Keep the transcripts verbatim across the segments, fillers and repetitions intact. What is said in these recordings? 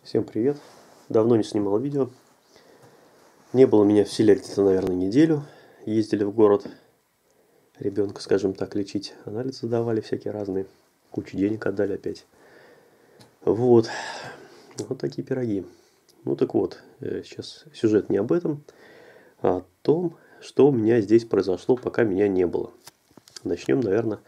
Всем привет! Давно не снимал видео. Не было меня в селе где-то, наверное, неделю. Ездили в город ребенка, скажем так, лечить. Анализы сдавали всякие разные. Кучу денег отдали опять. Вот. Вот такие пироги. Ну так вот, сейчас сюжет не об этом, а о том, что у меня здесь произошло, пока меня не было. Начнем, наверное,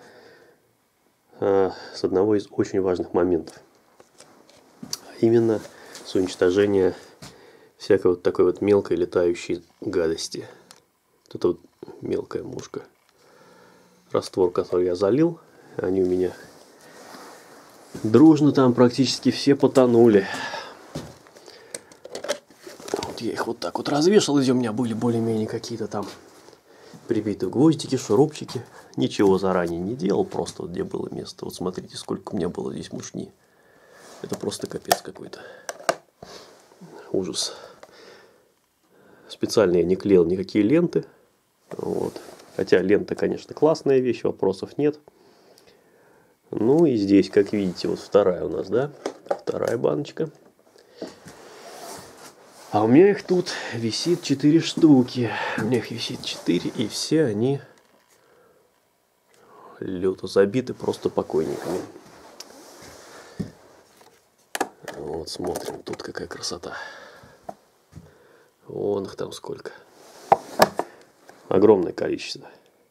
с одного из очень важных моментов. Именно с уничтожения всякой вот такой вот мелкой летающей гадости. Вот это вот мелкая мушка. Раствор, который я залил, они у меня дружно там практически все потонули. Вот я их вот так вот развешал, и у меня были более-менее какие-то там прибиты гвоздики, шурупчики. Ничего заранее не делал, просто вот где было место. Вот смотрите, сколько у меня было здесь мушни. Это просто капец какой-то. Ужас. Специально я не клеил никакие ленты. Вот. Хотя лента, конечно, классная вещь, вопросов нет. Ну и здесь, как видите, вот вторая у нас, да? Вторая баночка. А у меня их тут висит четыре штуки. У меня их висит четыре, и все они люто забиты просто покойниками. Вот смотрим, тут какая красота. Вон их там сколько. Огромное количество.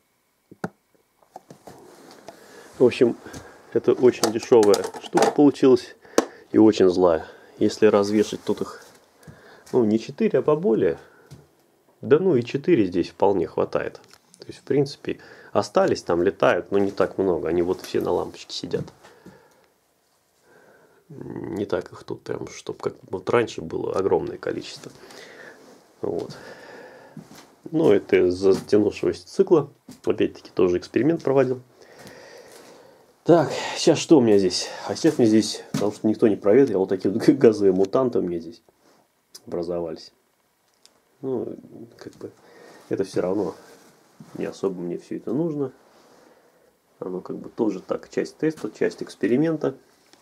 В общем, это очень дешевая штука получилась и очень злая. Если развешать тут их, ну не четыре, а поболее, да ну и четыре здесь вполне хватает. То есть в принципе остались там, летают, но не так много. Они вот все на лампочке сидят. Не так их тут прям, чтобы как вот раньше было огромное количество. Вот. Ну, это из затянувшегося цикла. Опять-таки тоже эксперимент проводил. Так, сейчас что у меня здесь? А сейчас мне здесь, потому что никто не проветрил, вот такие вот газовые мутанты у меня здесь образовались. Ну, как бы, это все равно не особо мне все это нужно. Оно как бы тоже так, часть теста, часть эксперимента.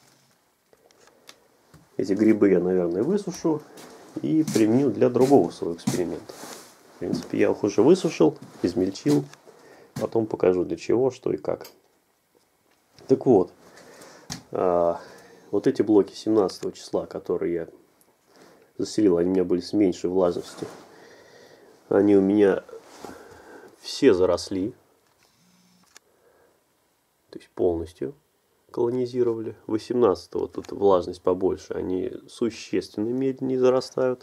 Эти грибы я, наверное, высушу и применю для другого своего эксперимента. В принципе, я их уже высушил, измельчил. Потом покажу для чего, что и как. Так вот, а, вот эти блоки семнадцатого числа, которые я заселил, они у меня были с меньшей влажностью. Они у меня все заросли. То есть полностью колонизировали. восемнадцатого тут влажность побольше, они существенно медленнее зарастают.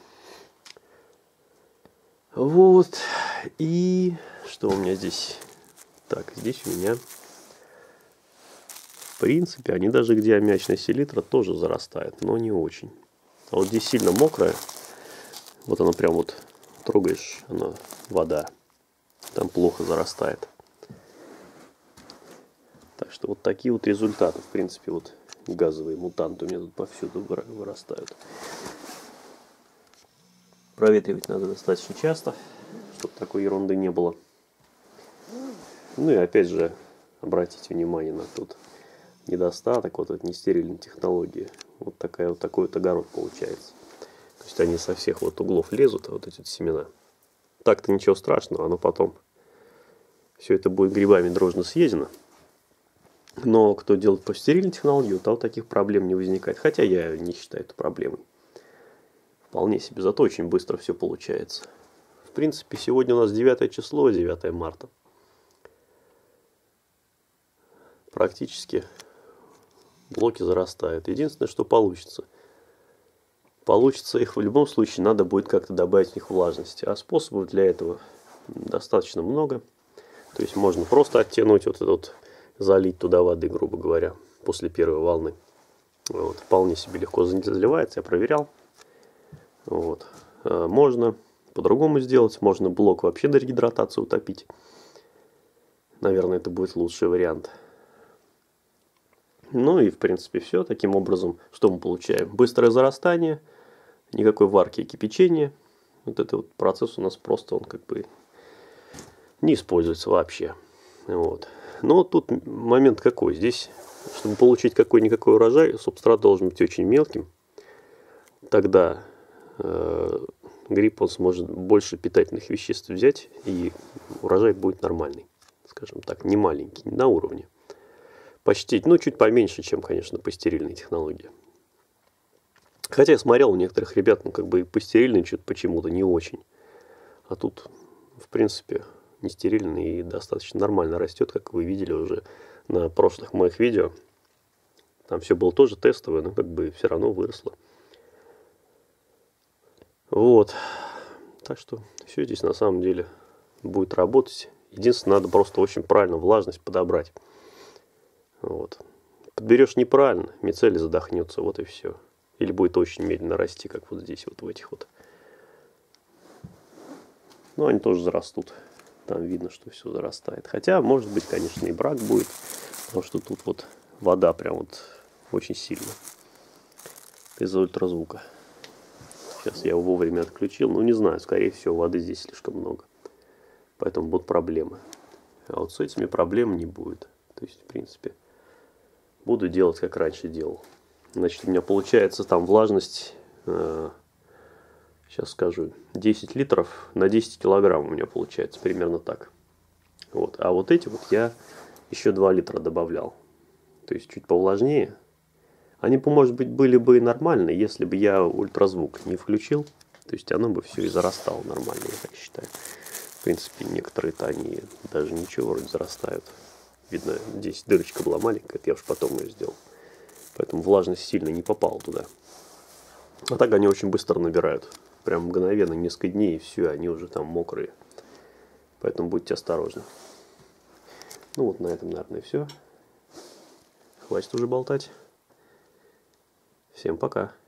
Вот. И что у меня здесь? Так, здесь у меня в принципе они даже где аммиачная селитра тоже зарастают, но не очень. А вот здесь сильно мокрая. Вот она прям вот трогаешь, она вода. Там плохо зарастает. Так что вот такие вот результаты. В принципе, вот газовые мутанты у меня тут повсюду вырастают. Проветривать надо достаточно часто, чтобы такой ерунды не было. Ну и опять же, обратите внимание на тот недостаток вот этой нестерильной технологии. Вот такая вот такой вот огород получается. То есть они со всех вот углов лезут, вот эти вот семена. Так-то ничего страшного, но потом все это будет грибами дружно съедено. Но кто делает по стерильной технологии, то таких проблем не возникает. Хотя я не считаю это проблемой. Вполне себе, зато очень быстро все получается. В принципе, сегодня у нас девятое число, девятое марта. Практически блоки зарастают. Единственное, что получится. Получится их в любом случае, надо будет как-то добавить в них влажности. А способов для этого достаточно много. То есть можно просто оттянуть вот этот, залить туда воды, грубо говоря, после первой волны. Вот. Вполне себе легко заливается, я проверял. Вот. Можно по-другому сделать. Можно блок вообще до регидратации утопить. Наверное, это будет лучший вариант. Ну и в принципе все. Таким образом, что мы получаем? Быстрое зарастание, никакой варки и кипячения. Вот этот вот процесс у нас просто он как бы не используется вообще. Вот. Но тут момент какой? Здесь, чтобы получить какой-никакой урожай, субстрат должен быть очень мелким. тогда э, гриб он сможет больше питательных веществ взять, и урожай будет нормальный, скажем так, не маленький, на уровне. Почти, ну, чуть поменьше, чем, конечно, по стерильной технологии. Хотя я смотрел у некоторых ребят, ну, как бы и по стерильной что-то почему-то не очень. А тут, в принципе, не стерильный и достаточно нормально растет, как вы видели уже на прошлых моих видео. Там все было тоже тестовое, но как бы все равно выросло. Вот. Так что все здесь на самом деле будет работать. Единственное, надо просто очень правильно влажность подобрать. Вот. Подберешь неправильно, мицелий задохнется, вот и все. Или будет очень медленно расти, как вот здесь, вот в этих вот. Но они тоже зарастут. Там видно, что все зарастает. Хотя, может быть, конечно, и брак будет. Потому что тут вот вода прям вот очень сильно. Из-за ультразвука. Сейчас я его вовремя отключил. Ну, не знаю, скорее всего, воды здесь слишком много. Поэтому будут проблемы. А вот с этими проблем не будет. То есть, в принципе, буду делать, как раньше делал. Значит, у меня получается там влажность, э, сейчас скажу, десять литров на десять килограмм у меня получается, примерно так. Вот. А вот эти вот я еще два литра добавлял. То есть, чуть повлажнее. Они, может быть, были бы нормальные, если бы я ультразвук не включил. То есть, оно бы все и зарастало нормально, я так считаю. В принципе, некоторые-то они даже ничего вроде зарастают. Видно, здесь дырочка была маленькая, это я уж потом ее сделал. Поэтому влажность сильно не попала туда. А так они очень быстро набирают. Прям мгновенно, несколько дней, и все, они уже там мокрые. Поэтому будьте осторожны. Ну вот на этом, наверное, все. Хватит уже болтать. Всем пока.